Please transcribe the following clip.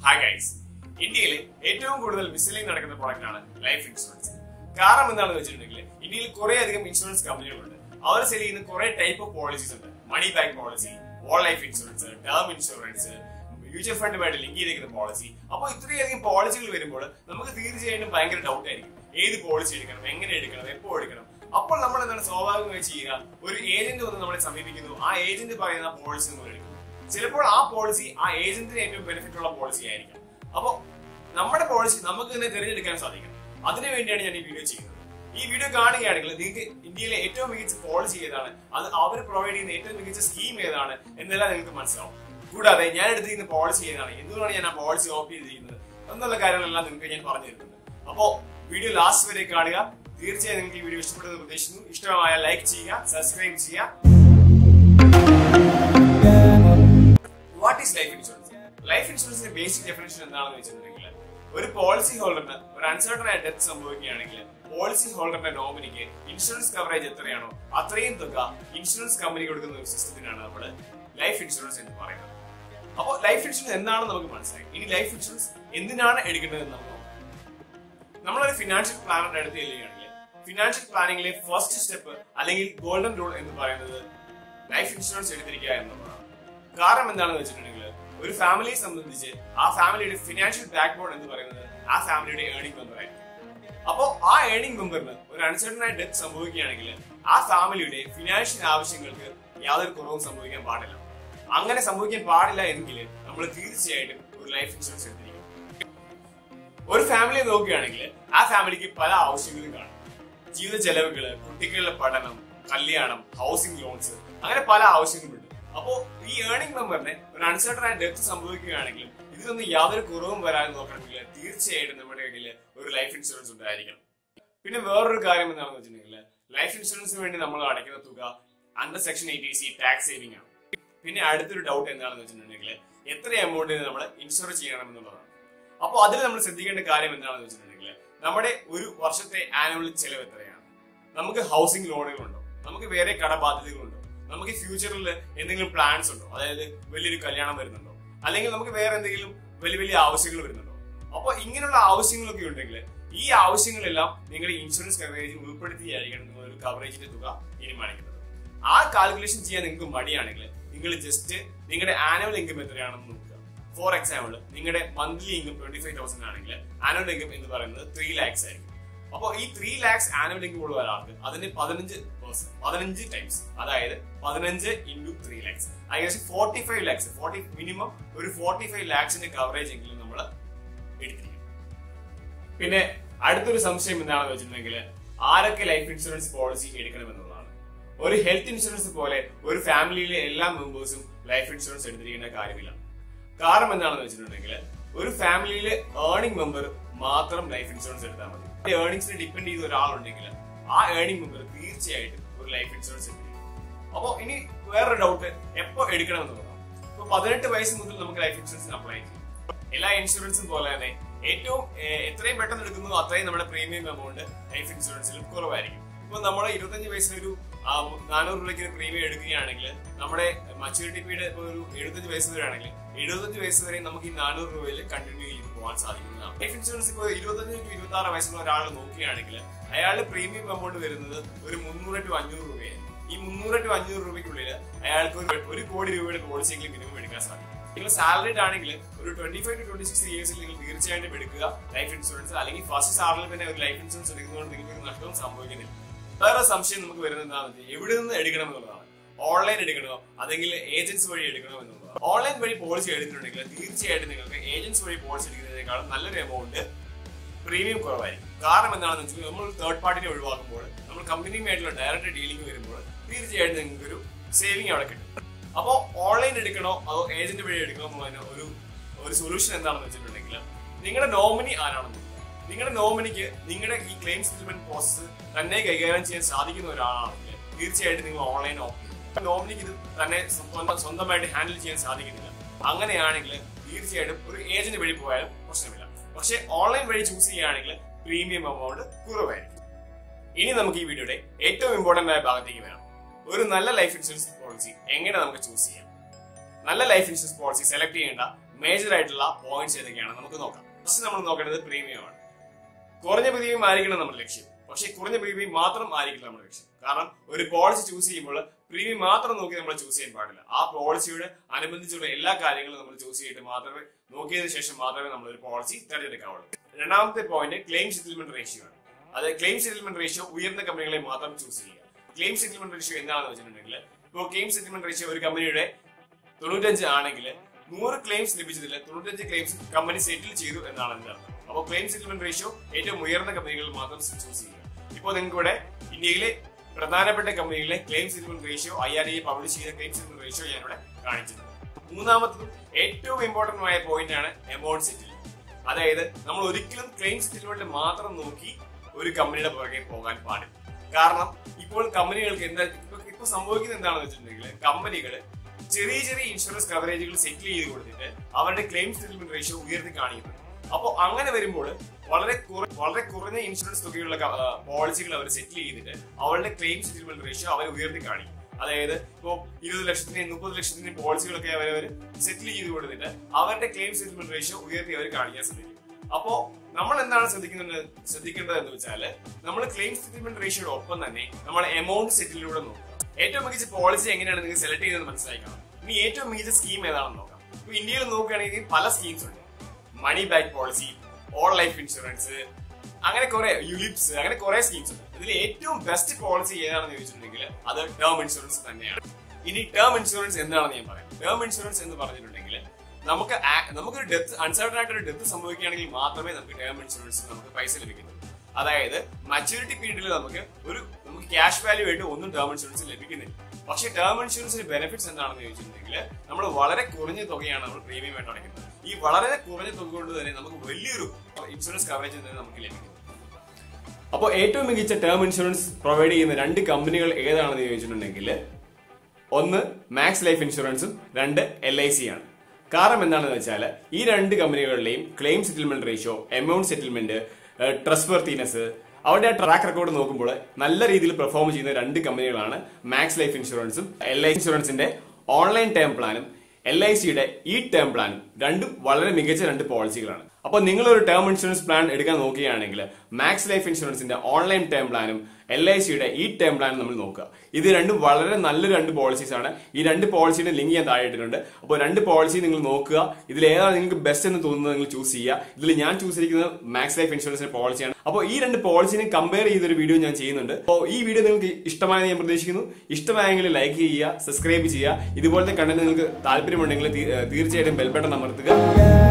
Hi guys, India ഏറ്റവും കൂടുതൽ മിസ്സെല്ലിംഗ് നടക്കുന്ന പ്രോഡക്റ്റ് ആണ് ലൈഫ് ഇൻഷുറൻസ്. കാരണം എന്താണെന്ന് വെച്ചിട്ടുണ്ടെങ്കിൽ ഇന്ത്യയിൽ കുറേയധികം ഇൻഷുറൻസ് കമ്പനികളുണ്ട്. അവർ സെൽ ചെയ്യുന്ന കുറെ ടൈപ്പ് ഓഫ് പോളിസീസ് ഉണ്ട്. Money back policy, all life insurance, term insurance, mutual ഫണ്ടുമായിട്ട് ലിങ്ക് ചെയ്തിരിക്കുന്ന പോളിസി. അപ്പോൾ ഇത്രയധികം പോളിസികൾ വരുമ്പോൾ നമുക്ക് തീർച്ചയായിട്ടും ഭയങ്കര ഡൗട്ട് ആയിരിക്കും. ഏത് പോളിസി എടുക്കണം, എങ്ങനെ എടുക്കണം, എപ്പോൾ എടുക്കണം. അപ്പോൾ നമ്മൾ എന്താണ് സ്വാഭാവികമായി ചെയ്യുക, ഒരു ഏജന്റ് വന്ന് നമ്മളെ സമീപിക്കുന്നു, ആ ഏജന്റ് പറയുന്ന പോളിസി നമ്മൾ എടുക്കും. ചിലപ്പോൾ ആ പോളിസി ആ ഏജന്റിന് ഏറ്റവും ബെനിഫിറ്റ് ഉള്ള പോളിസി ആയിരിക്കും. അപ്പോൾ നമ്മുടെ പോളിസി നമുക്ക് തന്നെ തിരഞ്ഞെടുക്കാൻ സാധിക്കും. അതിനു വേണ്ടിയാണ് ഞാൻ ഈ വീഡിയോ ചെയ്യുന്നത്. ഈ വീഡിയോ കാണുകയാണെങ്കിൽ നിങ്ങൾക്ക് ഇന്ത്യയിലെ ഏറ്റവും മികച്ച പോളിസി ഏതാണ്, അത് അവർ പ്രൊവൈഡ് ചെയ്യുന്ന ഏറ്റവും മികച്ച സ്കീം ഏതാണ് എന്നെല്ലാം നിങ്ങൾക്ക് മനസ്സിലാവും. കൂടാതെ ഞാൻ എടുത്തിരിക്കുന്ന പോളിസി ഏതാണ്, എന്തുകൊണ്ടാണ് ഞാൻ ആ പോളിസി ഓപ്റ്റ് ചെയ്തിരിക്കുന്നത് എന്നുള്ള കാര്യങ്ങളെല്ലാം നിങ്ങൾക്ക് ഞാൻ പറഞ്ഞു തരുന്നുണ്ട്. അപ്പോൾ വീഡിയോ ലാസ്റ്റ് വരെ കാണുക. തീർച്ചയായും നിങ്ങൾക്ക് ഈ വീഡിയോ ഇഷ്ടപ്പെടുന്ന പ്രതീക്ഷിക്കുന്നു. ഇഷ്ടമായ ലൈക്ക് ചെയ്യുക, സബ്സ്ക്രൈബ് ചെയ്യുക. What is life insurance? Life ഇൻഷുറൻസിന്റെ ബേസിക് ഡെഫിനിഷൻ എന്താണെന്ന് വെച്ചിട്ടുണ്ടെങ്കിൽ, ഒരു പോളിസി ഹോൾഡറിന് ഒരു അൺസർട്ടൺ ആയ ഡെത്ത് സംഭവിക്കുകയാണെങ്കിൽ പോളിസി ഹോൾഡറിന്റെ നോമിനിക്ക് ഇൻഷുറൻസ് കവറേജ് എത്രയാണോ അത്രയും തുക ഇൻഷുറൻസ് കമ്പനി കൊടുക്കുന്ന ഒരു സിസ്റ്റത്തിനാണ് നമ്മൾ ലൈഫ് ഇൻഷുറൻസ് എന്ന് പറയുന്നത്. അപ്പോൾ ലൈഫ് ഇൻഷുറൻസ് എന്താണെന്ന് നമുക്ക് മനസ്സിലായി. ഇനി ലൈഫ് ഇൻഷുറൻസ് എന്തിനാണ് എടുക്കേണ്ടതെന്ന് നമുക്ക് നോക്കാം. നമ്മളൊരു ഫിനാൻഷ്യൽ പ്ലാനറിന്റെ അടുത്ത് ചെല്ലുകയാണെങ്കിൽ ഫിനാൻഷ്യൽ പ്ലാനിങ്ങിലെ ഫസ്റ്റ് സ്റ്റെപ്പ് അല്ലെങ്കിൽ ഗോൾഡൻ റൂൾ എന്ന് പറയുന്നത് ലൈഫ് ഇൻഷുറൻസ് എടുത്തിരിക്കുക എന്നുള്ളതാണ്. കാരണം എന്താണെന്ന് വെച്ചിട്ടുണ്ടെങ്കിൽ, ഒരു ഫാമിലിയെ സംബന്ധിച്ച് ആ ഫാമിലിയുടെ ഫിനാൻഷ്യൽ ബാക്ക് ബോൺ എന്ന് പറയുന്നത് ആ ഫാമിലിയുടെ ഏർണിംഗ് മെമ്പർ ആയിരിക്കും. അപ്പോൾ ആ ഏർണിംഗ് മെമ്പറിന് ഒരു അൺസർട്ടൺ ആയ ഡെത്ത് സംഭവിക്കുകയാണെങ്കിൽ ആ ഫാമിലിയുടെ ഫിനാൻഷ്യൽ ആവശ്യങ്ങൾക്ക് യാതൊരു കുറവും സംഭവിക്കാൻ പാടില്ല. അങ്ങനെ സംഭവിക്കാൻ പാടില്ല എങ്കിൽ നമ്മൾ തീർച്ചയായിട്ടും ഒരു ലൈഫ് ഇൻഷുറൻസ് എടുത്തിരിക്കും. ഒരു ഫാമിലിയെ നോക്കുകയാണെങ്കിൽ ആ ഫാമിലിക്ക് പല ആവശ്യങ്ങളും കാണും. ജീവിത ചെലവുകള്, കുട്ടികളുടെ പഠനം, കല്യാണം, ഹൗസിംഗ് ലോൺസ്, അങ്ങനെ പല ആവശ്യങ്ങളുണ്ട്. അപ്പോ ഈ ഏർണിംഗ് മെമ്പറിന് ഒരു അൺസർട്ടൺ ആയ ഡെത്ത് സംഭവിക്കുകയാണെങ്കിൽ ഇതിലൊന്നും യാതൊരു കുറവും വരാതെ നോക്കണമെങ്കിൽ തീർച്ചയായിട്ടും നമ്മുടെ കയ്യിൽ ഒരു ലൈഫ് ഇൻഷുറൻസ് ഉണ്ടായിരിക്കണം. പിന്നെ വേറൊരു കാര്യം എന്താണെന്ന് വെച്ചിട്ടുണ്ടെങ്കിൽ, ലൈഫ് ഇൻഷുറൻസിന് വേണ്ടി നമ്മൾ അടയ്ക്കുന്ന തുക under section 80C tax saving ആണ്. പിന്നെ അടുത്തൊരു ഡൗട്ട് എന്താണെന്ന് വെച്ചിട്ടുണ്ടെങ്കിൽ, എത്ര എമൗണ്ടിന് നമ്മൾ ഇൻഷുർ ചെയ്യണം എന്നുള്ളതാണ്. അപ്പോൾ അതിൽ നമ്മൾ ശ്രദ്ധിക്കേണ്ട കാര്യം എന്താണെന്ന് വെച്ചിട്ടുണ്ടെങ്കിൽ, നമ്മുടെ ഒരു വർഷത്തെ ആനുവൽ ചെലവ് എത്രയാണ്, നമുക്ക് ഹൗസിംഗ് ലോണുകളുണ്ടോ, നമുക്ക് വേറെ കടബാധ്യതകളുണ്ടോ, നമുക്ക് ഫ്യൂച്ചറിൽ എന്തെങ്കിലും പ്ലാൻസ് ഉണ്ടോ, അതായത് വലിയൊരു കല്യാണം വരുന്നുണ്ടോ, അല്ലെങ്കിൽ നമുക്ക് വേറെ എന്തെങ്കിലും വലിയ വലിയ ആവശ്യങ്ങൾ വരുന്നുണ്ടോ. അപ്പോൾ ഇങ്ങനെയുള്ള ആവശ്യങ്ങളൊക്കെ ഉണ്ടെങ്കിൽ ഈ ആവശ്യങ്ങളെല്ലാം നിങ്ങളുടെ ഇൻഷുറൻസ് കവറേജിൽ ഉൾപ്പെടുത്തിയായിരിക്കണം നിങ്ങൾ ഒരു കവറേജിന്റെ തുക തീരുമാനിക്കുന്നത്. ആ കാൽക്കുലേഷൻ ചെയ്യാൻ നിങ്ങൾക്ക് മടിയാണെങ്കിൽ നിങ്ങൾ ജസ്റ്റ് നിങ്ങളുടെ ആനുവൽ ഇൻകം എത്രയാണെന്ന് നോക്കുക. ഫോർ എക്സാമ്പിൾ, നിങ്ങളുടെ മന്ത്ലി ഇൻകം 25,000 ആണെങ്കിൽ ആനുവൽ ഇൻകം എന്ന് പറയുന്നത് 3 lakhs ആയിരിക്കും. അപ്പോൾ ഈ 3 lakhs ആനുവൽ ഇൻകം ഉള്ള ഒരാൾക്ക് അതിന് 15 ടൈംസ്, അതായത് 15 into 3 lakhs, ഏകദേശം 45 lakhs, മിനിമം ഒരു 45 lakhsന്റെ കവറേജ് എങ്കിലും നമ്മൾ എടുത്തിരിക്കും. പിന്നെ അടുത്തൊരു സംശയം എന്താണെന്ന് വെച്ചിട്ടുണ്ടെങ്കിൽ, ആരൊക്കെ ലൈഫ് ഇൻഷുറൻസ് പോളിസി എടുക്കണമെന്നുള്ളതാണ്. ഒരു ഹെൽത്ത് ഇൻഷുറൻസ് പോലെ ഒരു ഫാമിലിയിലെ എല്ലാ മെമ്പേഴ്സും ലൈഫ് ഇൻഷുറൻസ് എടുത്തിരിക്കേണ്ട കാര്യമില്ല. കാരണം എന്താണെന്ന് വെച്ചിട്ടുണ്ടെങ്കിൽ, ഒരു ഫാമിലിയിലെ ഏർണിംഗ് മെമ്പർ മാത്രം ലൈഫ് ഇൻഷുറൻസ് എടുത്താൽ മതി. ഏർണിംഗ്സിനെ ഡിപ്പെൻഡ് ചെയ്ത ഒരാളുണ്ടെങ്കിൽ ആ ഏർണിംഗ് മെമ്പർ തീർച്ചയായിട്ടും ഒരു ലൈഫ് ഇൻഷുറൻസ് എടുത്തിരിക്കും. അപ്പോൾ ഇനി വേറൊരു ഡൗട്ട്, എപ്പോൾ എടുക്കണമെന്നുള്ളതാണ്. ഇപ്പൊ 18 വയസ്സ് മുതൽ നമുക്ക് ലൈഫ് ഇൻഷുറൻസിന് അപ്ലൈ ചെയ്യും. എല്ലാ ഇൻഷുറൻസും പോലെ തന്നെ എത്രയും പെട്ടെന്ന് എടുക്കുന്നു അത്രയും നമ്മുടെ പ്രീമിയം എമൗണ്ട് ലൈഫ് ഇൻഷുറൻസിലും കുറവായിരിക്കും. ഇപ്പൊ നമ്മൾ 25 വയസ്സിലൊരു 400 രൂപയ്ക്ക് പ്രീമിയം എടുക്കുകയാണെങ്കിൽ നമ്മുടെ മച്യൂരിറ്റി പീരീഡ് ഇപ്പോൾ ഒരു 75 വയസ്സ് വരെ ആണെങ്കിൽ 75 വയസ്സ് വരെ നമുക്ക് ഈ 400 രൂപയിൽ കണ്ടിന്യൂ ചെയ്ത് പോകാൻ സാധിക്കുന്നതാണ്. ലൈഫ് ഇൻഷുറൻസ് ഇപ്പോൾ 25 to 26 വയസ്സുള്ള ഒരാൾ നോക്കുകയാണെങ്കിൽ അയാളുടെ പ്രീമിയം എമൗണ്ട് വരുന്നത് ഒരു 300 to 500 രൂപയാണ്. ഈ 300 to 500 രൂപയ്ക്കുള്ളിൽ അയാൾക്ക് ഒരു കോടി രൂപയുടെ പോളിസിയെങ്കിലും മിനിമം എടുക്കാൻ സാധിക്കും. നിങ്ങൾ സാലറിഡ് ആണെങ്കിൽ ഒരു 25 to 26 ഇയേഴ്സിൽ നിങ്ങൾ തീർച്ചയായിട്ടും എടുക്കുക ലൈഫ് ഇൻഷുറൻസ്. അല്ലെങ്കിൽ ഫസ്റ്റ് സാലറിയിൽ തന്നെ ഒരു ലൈഫ് ഇൻഷുറൻസ് എടുക്കുന്നതുകൊണ്ട് നിങ്ങൾക്ക് നഷ്ടവും സംഭവിക്കുന്നില്ല. വേറെ സംശയം നമുക്ക് വരുന്നത് എന്താണെന്ന് വെച്ചാൽ, എവിടെ നിന്ന് എടുക്കണം എന്നുള്ളതാണ്. ഓൺലൈൻ എടുക്കണോ അല്ലെങ്കിൽ ഏജൻസ് വഴി എടുക്കണോ എന്നുള്ളതാണ്. ഓൺലൈൻ വഴി പോളിസി എടുത്തിട്ടുണ്ടെങ്കിൽ തീർച്ചയായിട്ടും നിങ്ങൾക്ക് ഏജൻസ് വഴി പോളിസി എടുക്കുന്നതിനേക്കാളും നല്ലൊരു എമൗണ്ട് പ്രീമിയം കുറവായിരിക്കും. കാരണം എന്താണെന്ന് വെച്ചാൽ, നമ്മൾ തേർഡ് പാർട്ടിനെ ഒഴിവാക്കുമ്പോൾ നമ്മൾ കമ്പനിയുമായിട്ടുള്ള ഡയറക്റ്റ് ഡീലിംഗ് വരുമ്പോൾ തീർച്ചയായിട്ടും നിങ്ങൾക്ക് ഒരു സേവിങ് അവിടെ കിട്ടും. അപ്പോൾ ഓൺലൈൻ എടുക്കണോ അതോ ഏജന്റ് വഴി എടുക്കണോ എന്നുള്ളതിന് ഒരു സൊല്യൂഷൻ എന്താണെന്ന് വെച്ചിട്ടുണ്ടെങ്കിൽ, നിങ്ങളുടെ നോമിനി ആരാണെന്ന്, നിങ്ങളുടെ നോമിനിക്ക് നിങ്ങളുടെ ഈ ക്ലെയിം സെറ്റിൽമെന്റ് പ്രോസസ് തന്നെ കൈകാര്യം ചെയ്യാൻ സാധിക്കുന്ന ഒരാളാണെങ്കിൽ തീർച്ചയായിട്ടും നിങ്ങൾ ഓൺലൈൻ ഓപ്റ്റ് ചെയ്യും. നോമിനിക്ക് ഇത് തന്നെ സ്വന്തമായിട്ട് ഹാൻഡിൽ ചെയ്യാൻ സാധിക്കുന്നില്ല. അങ്ങനെയാണെങ്കിൽ തീർച്ചയായിട്ടും ഒരു ഏജന്റ് വഴി പോയാലും പ്രശ്നമില്ല. പക്ഷെ ഓൺലൈൻ വഴി ചൂസ് ചെയ്യുകയാണെങ്കിൽ പ്രീമിയം എമൗണ്ട് കുറവായിരിക്കും. ഇനി നമുക്ക് ഈ വീഡിയോയുടെ ഏറ്റവും ഇമ്പോർട്ടന്റ് ആയ ഭാഗത്തേക്ക് വരാം. ഒരു നല്ല ലൈഫ് ഇൻഷുറൻസ് പോളിസി എങ്ങനെ നമുക്ക് ചൂസ് ചെയ്യാം. നല്ല ലൈഫ് ഇൻഷുറൻസ് പോളിസി സെലക്ട് ചെയ്യേണ്ട മേജർ ആയിട്ടുള്ള പോയിന്റ്സ് ഏതൊക്കെയാണ് നമുക്ക് നോക്കാം. ഫസ്റ്റ് നമ്മൾ നോക്കേണ്ടത് പ്രീമിയമാണ്. കുറഞ്ഞ പ്രീമിയം ആയിരിക്കണം നമ്മുടെ ലക്ഷ്യം. പക്ഷേ കുറഞ്ഞ പ്രീമിയം മാത്രം ആയിരിക്കില്ല നമ്മുടെ ലക്ഷ്യം. കാരണം ഒരു പോളിസി ചൂസ് ചെയ്യുമ്പോൾ പ്രീമിയം മാത്രം നോക്കി നമ്മൾ ചൂസ് ചെയ്യാൻ പാടില്ല. ആ പോളിസിയുടെ അനുബന്ധിച്ചുള്ള എല്ലാ കാര്യങ്ങളും നമ്മൾ ചൂസ് ചെയ്തിട്ട് മാത്രമേ നോക്കിയതിനു ശേഷം മാത്രമേ നമ്മൾ ഒരു പോളിസി തിരഞ്ഞെടുക്കാവുള്ളൂ. രണ്ടാമത്തെ പോയിന്റ് ക്ലെയിം സെറ്റിൽമെന്റ് റേഷ്യോ ആണ്. അത് ക്ലെയിം സെറ്റിൽമെന്റ് റേഷ്യോ ഉയർന്ന കമ്പനികളെ മാത്രം ചൂസ് ചെയ്യുക. ക്ലെയിം സെറ്റിൽമെന്റ് റേഷ്യോ എന്താണെന്ന് വെച്ചിട്ടുണ്ടെങ്കിൽ ഇപ്പോൾ ക്ലെയിം സെറ്റിൽമെന്റ് റേഷ്യോ ഒരു കമ്പനിയുടെ 95 ആണെങ്കിൽ 100 ക്ലെയിംസ് ലഭിച്ചതിൽ 95 ക്ലെയിംസ് കമ്പനി സെറ്റിൽ ചെയ്തു എന്നാണ് അതിന്റെ അർത്ഥം. അപ്പോൾ ക്ലെയിം സെറ്റിൽമെന്റ് റേഷ്യോ ഏറ്റവും ഉയർന്ന കമ്പനികൾ മാത്രം ചൂസ് ചെയ്യുക. ഇപ്പോൾ നിങ്ങൾക്ക് ഇവിടെ ഇന്ത്യയിലെ പ്രധാനപ്പെട്ട കമ്പനികളിലെ claim settlement ratio IRDA publish ചെയ്ത ക്ലെയിം സെറ്റിൽമെന്റ് റേഷ്യോ ഞാൻ ഇവിടെ കാണിച്ചത്. മൂന്നാമത്തതും ഏറ്റവും ഇമ്പോർട്ടന്റ് ആയ പോയിന്റ് ആണ് എമൗണ്ട് സെറ്റിൽമെന്റ്. അതായത് നമ്മൾ ഒരിക്കലും ക്ലെയിം സെറ്റിൽമെന്റ് മാത്രം നോക്കി ഒരു കമ്പനിയുടെ പുറകെ പോകാൻ പാടില്ല. കാരണം ഇപ്പോൾ കമ്പനികൾക്ക് ഇപ്പൊ സംഭവിക്കുന്നത് എന്താണെന്ന് വെച്ചിട്ടുണ്ടെങ്കിൽ കമ്പനികൾ ചെറിയ ചെറിയ ഇൻഷുറൻസ് കവറേജുകൾ സെറ്റിൽ ചെയ്ത് കൊടുത്തിട്ട് അവരുടെ ക്ലെയിം സെറ്റിൽമെന്റ് റേഷ്യോ ഉയർത്തി കാണിക്കുന്നുണ്ട്. അപ്പോൾ അങ്ങനെ വരുമ്പോൾ വളരെ കുറഞ്ഞ ഇൻഷുറൻസ് തുകയുള്ള പോളിസികൾ അവർ സെറ്റിൽ ചെയ്തിട്ട് അവരുടെ ക്ലെയിം സെറ്റിൽമെന്റ് റേഷ്യോ അവർ ഉയർത്തി കാണിക്കും. അതായത് ഇപ്പോൾ 20 ലക്ഷത്തിന്റെയും 30 ലക്ഷത്തിന്റെയും പോളിസികളൊക്കെ അവർ സെറ്റിൽ ചെയ്ത് കൊടുത്തിട്ട് അവരുടെ ക്ലെയിം സെറ്റിൽമെന്റ് റേഷ്യോ ഉയർത്തി അവർ കാണിക്കാൻ ശ്രമിക്കും. അപ്പോ നമ്മൾ എന്താണ് ശ്രദ്ധിക്കേണ്ടത് എന്ന് വെച്ചാൽ നമ്മൾ ക്ലെയിം സെറ്റിൽമെന്റ് റേഷ്യോയുടെ ഒപ്പം തന്നെ നമ്മൾ എമൗണ്ട് സെറ്റിലൂടെ നോക്കുക. ഏറ്റവും മികച്ച പോളിസി എങ്ങനെയാണ് നിങ്ങൾ സെലക്ട് ചെയ്യുന്നത് മനസ്സിലാക്കണം. ഇനി ഏറ്റവും മികച്ച സ്കീം ഏതാണെന്ന് നോക്കാം. ഇപ്പൊ ഇന്ത്യയിൽ നോക്കുകയാണെങ്കിൽ പല സ്കീംസ് ഉണ്ട്. Money back policy, all life insurance, അങ്ങനെ കുറെ യുലിപ്സ്, അങ്ങനെ കുറെ സ്കീംസ് ഉണ്ട്. ഇതിൽ ഏറ്റവും ബെസ്റ്റ് പോളിസി ഏതാണെന്ന് ചോദിച്ചിട്ടുണ്ടെങ്കിൽ അത് ടേം ഇൻഷുറൻസ് തന്നെയാണ്. ഇനി ടേം ഇൻഷുറൻസ് എന്താണെന്ന് ഞാൻ പറയാം. ടേം ഇൻഷുറൻസ് എന്ന് പറഞ്ഞിട്ടുണ്ടെങ്കിൽ നമുക്കൊരു ഡെത്ത്, അൺസർട്ടൺ ആയിട്ടൊരു ഡെത്ത് സംഭവിക്കുകയാണെങ്കിൽ മാത്രമേ നമുക്ക് ടേം ഇൻഷുറൻസ് നമുക്ക് പൈസ ലഭിക്കുന്നുള്ളൂ. അതായത് മച്യൂരിറ്റി പീരീഡിൽ നമുക്ക് ക്യാഷ് വാല്യൂ ആയിട്ട് ഒന്നും ടേം ഇൻഷുറൻസ് ലഭിക്കുന്നില്ല. പക്ഷേ ടേം ഇൻഷുറൻസിന്റെ ബെനിഫിറ്റ്സ് എന്താണെന്ന് ചോദിച്ചിട്ടുണ്ടെങ്കിൽ നമ്മൾ വളരെ കുറഞ്ഞ തുകയാണ് നമ്മൾ പ്രീമിയം ആയിട്ട് അടയ്ക്കുന്നത്. ഈ വളരെ കുറഞ്ഞ തുക കൊണ്ട് തന്നെ നമുക്ക് വലിയൊരു ഇൻഷുറൻസ് കവറേജ് തന്നെ നമുക്ക് ലഭിക്കും. അപ്പോൾ ഏറ്റവും മികച്ച ടേം ഇൻഷുറൻസ് പ്രൊവൈഡ് ചെയ്യുന്ന 2 കമ്പനികൾ ഏതാണെന്ന് ചോദിച്ചിട്ടുണ്ടെങ്കിൽ ഒന്ന് മാക്സ് ലൈഫ് ഇൻഷുറൻസും 2 LIC ആണ്. കാരണം എന്താണെന്ന് വെച്ചാൽ ഈ 2 കമ്പനികളുടെയും claim settlement ratio, amount settlement, trustworthiness, അവരുടെ ട്രാക്ക് റെക്കോർഡ് നോക്കുമ്പോൾ നല്ല രീതിയിൽ പെർഫോം ചെയ്യുന്ന 2 കമ്പനികളാണ് മാക്സ് ലൈഫ് ഇൻഷുറൻസും LIC ഇൻഷുറൻസിന്റെ ഓൺലൈൻ ടേം പ്ലാനും LICയുടെ ഈ ടേം പ്ലാനും. രണ്ടും വളരെ മികച്ച 2 പോളിസികളാണ്. അപ്പോൾ നിങ്ങൾ ഒരു ടേം ഇൻഷുറൻസ് പ്ലാൻ എടുക്കാൻ നോക്കുകയാണെങ്കിൽ മാക്സ് ലൈഫ് ഇൻഷുറൻസിന്റെ ഓൺലൈൻ ടേം പ്ലാനും LICയുടെ ഈ ടേം പ്ലാനും നമ്മൾ നോക്കുക. ഇത് രണ്ടും വളരെ നല്ല 2 പോളിസീസ് ആണ്. ഈ 2 പോളിസിയുടെ ലിങ്ക് ഞാൻ താഴെ ഇട്ടിട്ടുണ്ട്. അപ്പോൾ 2 പോളിസി നിങ്ങൾ നോക്കുക. ഇതിൽ ഏതാണ് നിങ്ങൾക്ക് ബെസ്റ്റ് എന്ന് തോന്നുന്നത് നിങ്ങൾ ചൂസ് ചെയ്യുക. ഇതിൽ ഞാൻ ചൂസ് ചെയ്തിരിക്കുന്നത് മാക്സ് ലൈഫ് ഇൻഷുറൻസിന്റെ പോളിസിയാണ്. അപ്പോൾ ഈ 2 പോളിസിനെ കമ്പയർ ചെയ്തൊരു വീഡിയോ ഞാൻ ചെയ്യുന്നുണ്ട്. അപ്പോൾ ഈ വീഡിയോ നിങ്ങൾക്ക് ഇഷ്ടമായെന്ന് ഞാൻ പ്രതീക്ഷിക്കുന്നു. ഇഷ്ടമായെങ്കിൽ ലൈക്ക് ചെയ്യുക, സബ്സ്ക്രൈബ് ചെയ്യുക. ഇതുപോലത്തെ കണ്ടന്റ് നിങ്ങൾക്ക് താല്പര്യമുണ്ടെങ്കിൽ തീർച്ചയായിട്ടും ബെൽ ബട്ടൺ അമർത്തുക.